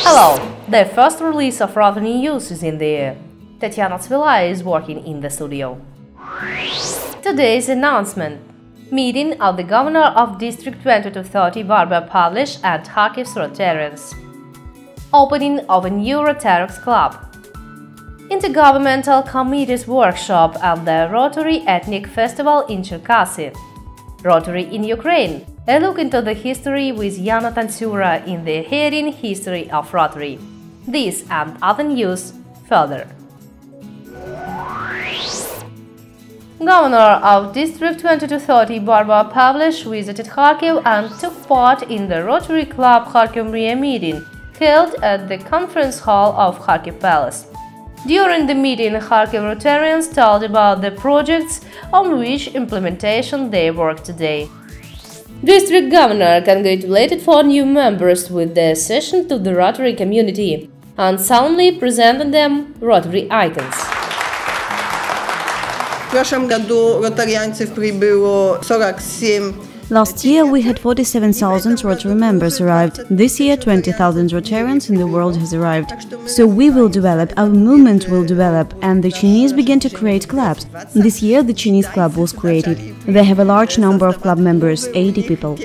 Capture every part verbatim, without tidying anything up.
Hello! The first release of Rotary News is in the air. Yana Tantsyura is working in the studio. Today's announcement: meeting of the Governor of District twenty-two thirty Barbara Pavlish and Kharkiv's Rotarians. Opening of a new Rotaract Club. Intergovernmental Committees workshop at the Rotary Ethnic Festival in Cherkasy. Rotary in Ukraine. A look into the history with Yana Tantsyura in the Hidden History of Rotary. This and other news further. Governor of District twenty-two thirty Barbara Pavlish visited Kharkiv and took part in the Rotary Club Kharkiv meeting held at the conference hall of Kharkiv Palace. During the meeting, Kharkiv Rotarians told about the projects on which implementation they work today. District Governor congratulated four new members with the accession to the Rotary community and soundly presented them Rotary icons. Last year we had forty-seven thousand Rotary members arrived. This year twenty thousand Rotarians in the world has arrived. So we will develop, our movement will develop, and the Chinese begin to create clubs. This year the Chinese club was created. They have a large number of club members, eighty people.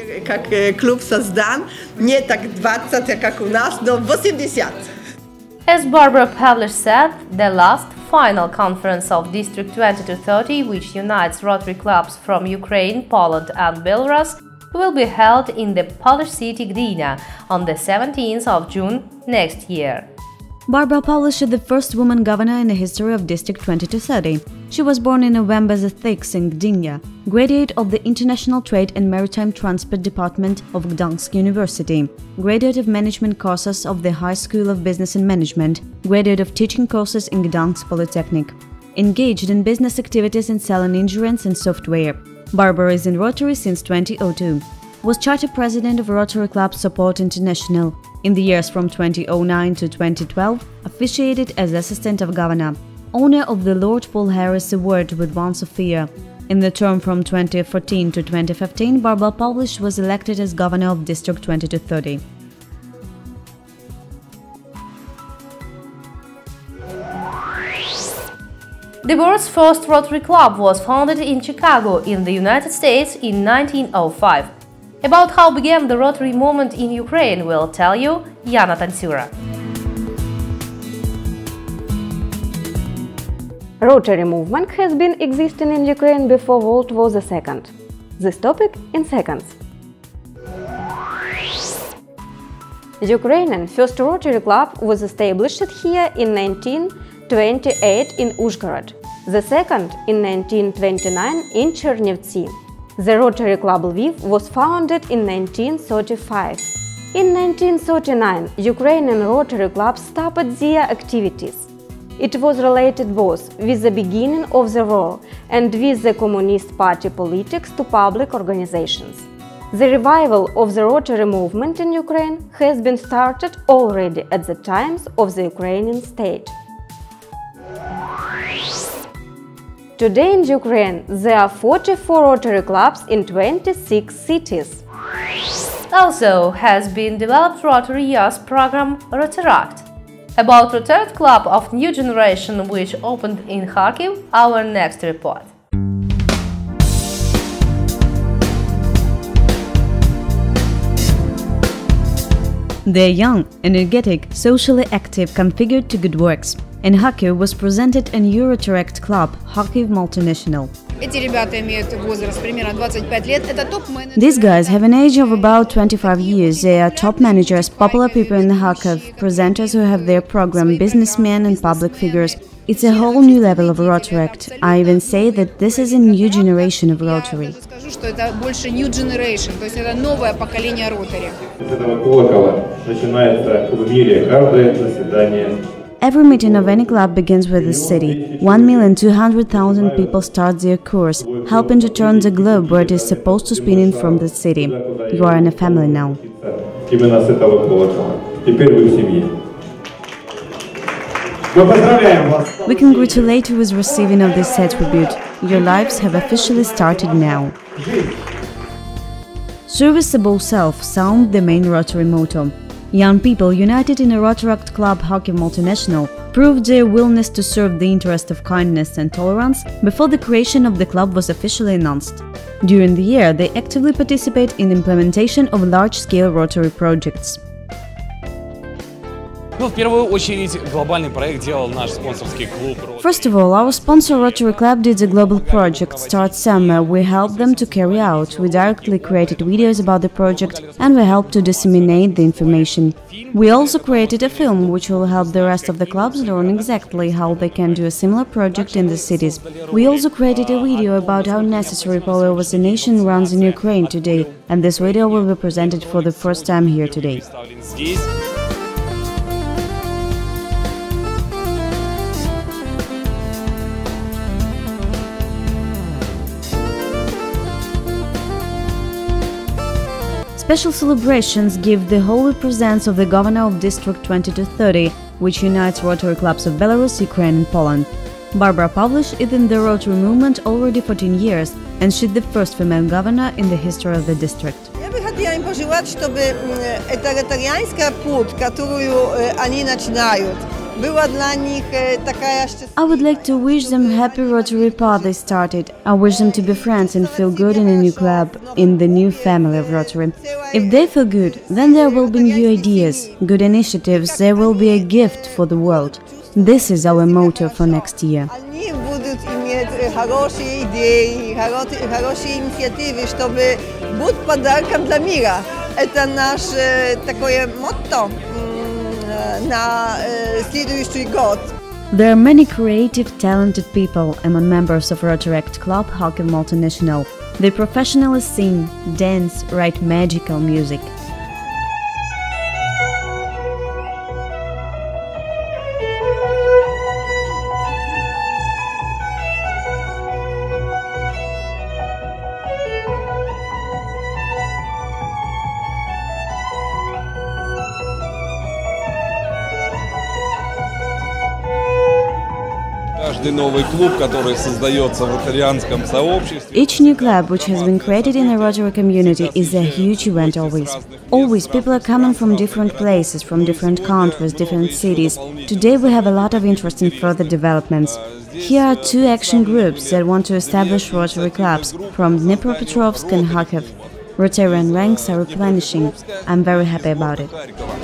As Barbara Pavlish said, the last final conference of District twenty-two thirty, which unites Rotary clubs from Ukraine, Poland and Belarus, will be held in the Polish city Gdynia on the seventeenth of June next year. Barbara Pavlish is the first woman governor in the history of District twenty-two thirty. She was born in November the sixth in Gdynia, graduate of the International Trade and Maritime Transport Department of Gdansk University, graduate of management courses of the High School of Business and Management, graduate of teaching courses in Gdansk Polytechnic. Engaged in business activities in selling insurance and software. Barbara is in Rotary since two thousand two. Was charter president of Rotary Club Support International. In the years from two thousand nine to twenty twelve, officiated as assistant of governor. Owner of the Lord Paul Harris Award with One Sophia. In the term from twenty fourteen to twenty fifteen, Barbara Pavlish was elected as governor of District twenty-two thirty. The world's first Rotary Club was founded in Chicago, in the United States, in nineteen oh five. About how began the Rotary movement in Ukraine will tell you Yana Tantsyura. Rotary movement has been existing in Ukraine before World War the Second. This topic in seconds. Ukrainian first Rotary Club was established here in nineteen twenty-eight in Uzhhorod, the second in nineteen twenty-nine in Chernivtsi. The Rotary Club Lviv was founded in nineteen thirty-five. In nineteen thirty-nine, Ukrainian Rotary Club stopped their activities. It was related both with the beginning of the war and with the Communist Party politics to public organizations. The revival of the Rotary movement in Ukraine has been started already at the times of the Ukrainian state. Today in Ukraine there are forty-four Rotary clubs in twenty-six cities. Also has been developed Rotary Youth program Rotaract. About Rotaract Club of New Generation, which opened in Kharkiv, our next report. They are young, energetic, socially active, configured to good works. In Kharkiv was presented a new Rotaract Club Kharkiv Multinational. These guys have an age of about twenty-five years. They are top managers, popular people in Kharkiv, presenters who have their program, businessmen and public figures. It's a whole new level of Rotaract. I even say that this is a new generation of Rotary. Every meeting of any club begins with the city. one million two hundred thousand people start their course, helping to turn the globe where it is supposed to spin in from the city. You are in a family now. We congratulate you with receiving of this attribute. Your lives have officially started now. Serviceable self sound the main Rotary motto. Young people united in a Rotaract Club Kharkiv Multinational proved their willingness to serve the interest of kindness and tolerance before the creation of the club was officially announced. During the year, they actively participate in implementation of large-scale Rotary projects. First of all, our sponsor Rotary Club did a global project Start Summer. We helped them to carry out. We directly created videos about the project and we helped to disseminate the information. We also created a film which will help the rest of the clubs learn exactly how they can do a similar project in the cities. We also created a video about how necessary polio vaccination runs in Ukraine today, and this video will be presented for the first time here today. Special celebrations give the holy presence of the governor of District twenty to thirty, which unites Rotary clubs of Belarus, Ukraine and Poland. Barbara Pavlish is in the Rotary movement already fourteen years, and she's the first female governor in the history of the district. Я бы хотела им пожелать, чтобы эта ротарианская путь, которую они начинают, была для них такая счастливая. I would like to wish them happy Rotary path they started. I wish them to be friends and feel good in a new club, in the new family of Rotary. If they feel good, then there will be new ideas, good initiatives, there will be a gift for the world. This is our motto for next year. Они будут иметь хорошие идеи, хорошие инициативы, чтобы быть подарком для мира. Это наше такое мотто на следующий год. There are many creative, talented people among members of Rotaract Club Kharkiv Multinational. They professionally sing, dance, write magical music. Each new club which has been created in the Rotary community is a huge event always. Always people are coming from different places, from different countries, different cities. Today we have a lot of interest in further developments. Here are two action groups that want to establish Rotary clubs from Dnipropetrovsk and Kharkiv. Rotarian ranks are replenishing. I'm very happy about it.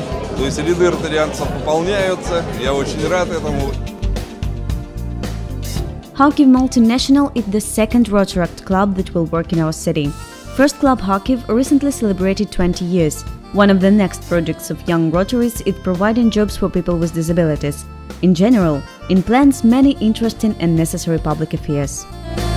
Kharkiv Multinational is the second Rotaract club that will work in our city. First Club Kharkiv recently celebrated twenty years. One of the next projects of young Rotaries is providing jobs for people with disabilities. In general, it plans many interesting and necessary public affairs.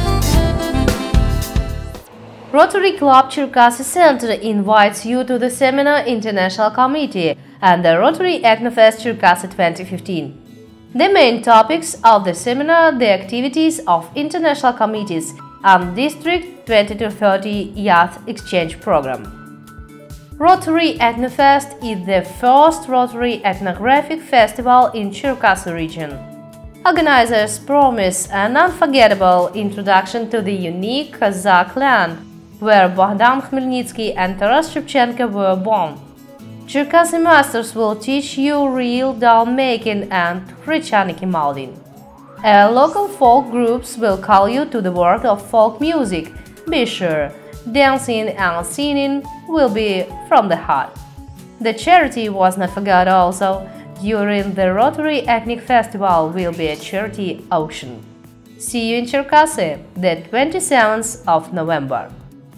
Rotary Club Cherkasy Center invites you to the seminar International Committee and the Rotary Ethnofest Cherkasy twenty fifteen. The main topics of the seminar, the activities of international committees and District twenty to thirty Youth Exchange Program. Rotary Ethnofest is the first Rotary ethnographic festival in Cherkasy region. Organizers promise an unforgettable introduction to the unique Kazakh land, where Bogdan Khmelnytsky and Taras Shevchenko were born. Cherkasy masters will teach you real doll making and Khrechaniki molding. Uh, local folk groups will call you to the world of folk music. Be sure, dancing and singing will be from the heart. The charity was not forgot also. During the Rotary Ethnic Festival will be a charity auction. See you in Cherkasy, the twenty-seventh of November.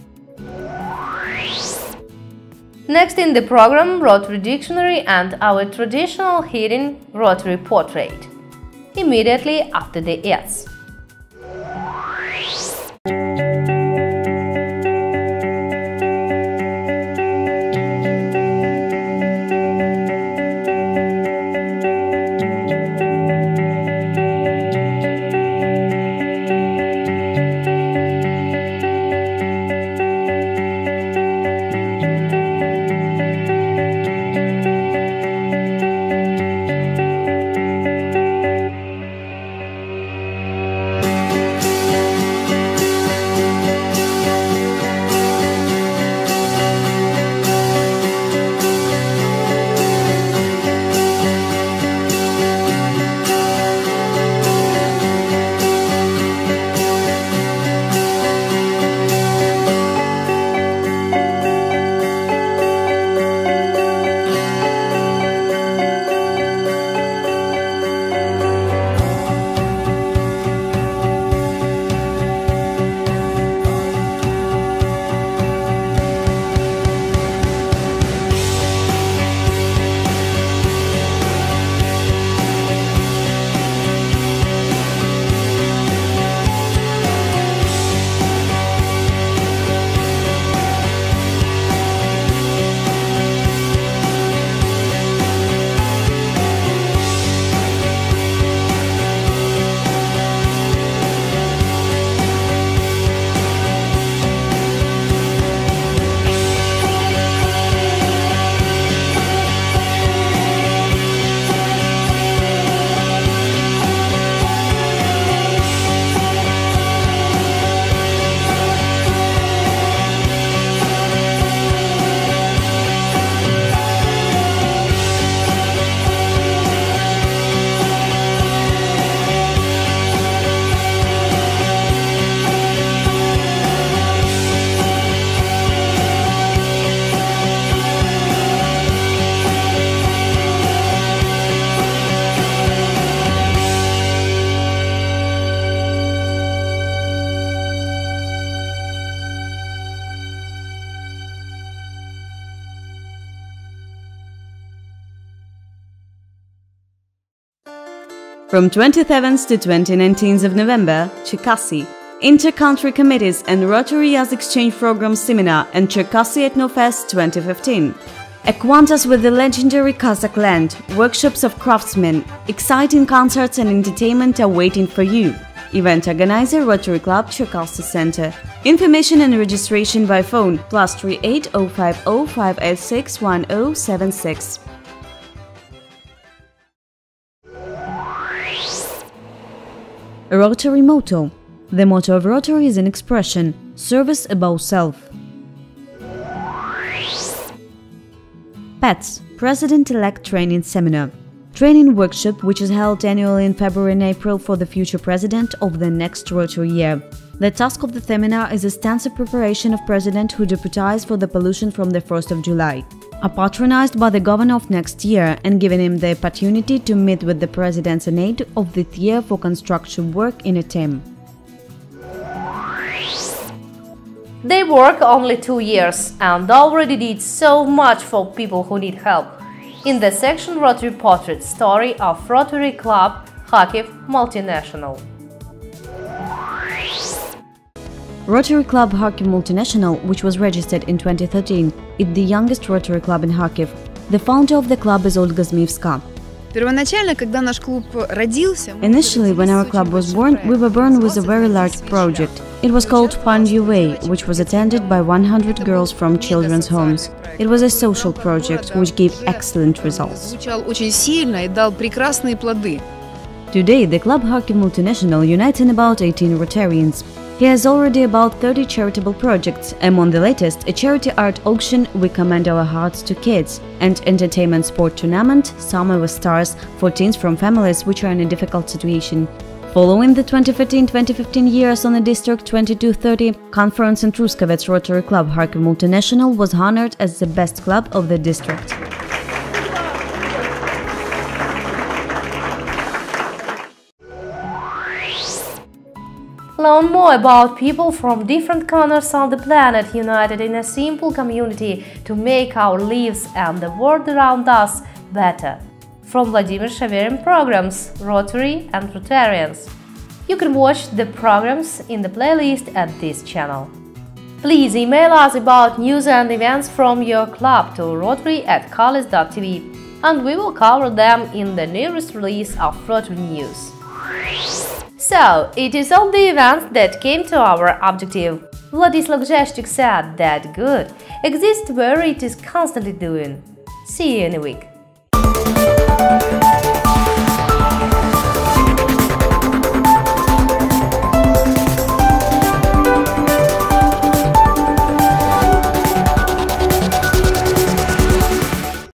Next in the program, Rotary Dictionary and our traditional hidden Rotary Portrait. Immediately after the ads. From twenty-seventh to twenty-nineteenth of November, Cherkasy, Inter-Country Committees and Rotary As Exchange Program Seminar and Cherkasy Ethnofest twenty fifteen. Encounters with the legendary Kazakh land, workshops of craftsmen, exciting concerts and entertainment are waiting for you. Event organizer Rotary Club Cherkasy Center. Information and registration by phone plus three eight zero five zero five eight six one zero seven six. Rotary motto. The motto of Rotary is an expression: service above self. P E T S President-elect Training Seminar. Training workshop which is held annually in February and April for the future president of the next Rotary year. The task of the seminar is extensive preparation of president who deputized for the pollution from the first of July. Are patronized by the governor of next year and giving him the opportunity to meet with the president's aide of this year for construction work in a team. They work only two years and already did so much for people who need help. In the section Rotary Portrait, story of Rotary Club Kharkiv Multinational. Rotary Club Kharkiv Multinational, which was registered in twenty thirteen, is the youngest Rotary Club in Kharkiv. The founder of the club is Olga Zmyevska. Initially, when our club was born, we were born with a very large project. It was called Find Your Way, which was attended by one hundred girls from children's homes. It was a social project which gave excellent results. Today, the Club Kharkiv Multinational unites in about eighteen Rotarians. He has already about thirty charitable projects, among the latest a charity art auction We Commend Our Hearts to Kids, and entertainment sport tournament Summer with Stars for teens from families which are in a difficult situation. Following the twenty fourteen twenty fifteen years on the District twenty-two thirty conference in Truskovets, Rotary Club Kharkiv Multinational was honored as the best club of the district. Learn more about people from different corners of the planet united in a simple community to make our lives and the world around us better. From Vladimir Shaverin programs, Rotary and Rotarians. You can watch the programs in the playlist at this channel. Please email us about news and events from your club to rotary at koles dot t v and we will cover them in the nearest release of Rotary News. So, it is all the events that came to our objective. Vladislav Zheshchik said that good exists where it is constantly doing. See you in a week.